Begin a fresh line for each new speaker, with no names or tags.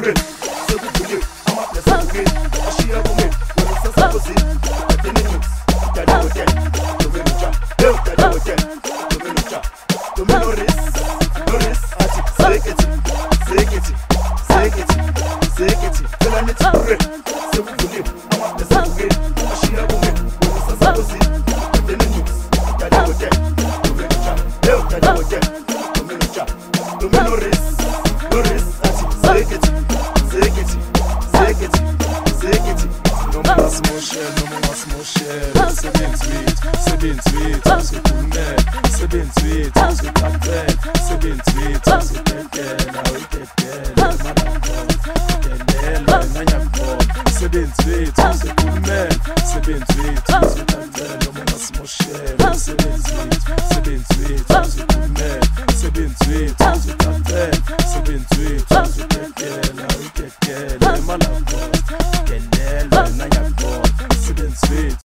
Children, so good to you. I'm up there, so good. I share a woman. When it's a supposite, I didn't mix. I don't get. To me, no job. No, I don't get. To me, no job. To me, no risk. No risk. I take it. Take it. Take it. Take it. Till I need to break. So good to you. I'm up there, so good. I share a woman. When it's a supposite, I didn't mix. I don't get. To me, no job. No, I don't get. To me, no job. To me, no risk. No risk. Take it. Take it. Take it. Take it.
No more small shell, no more small shell. C'est bien sweet, c'est bien sweet. C'est cool man, c'est bien sweet. C'est pas bad, c'est bien sweet. C'est quelqu'un, now we get there. C'est bien sweet, c'est cool man, c'est bien sweet. C'est pas bad.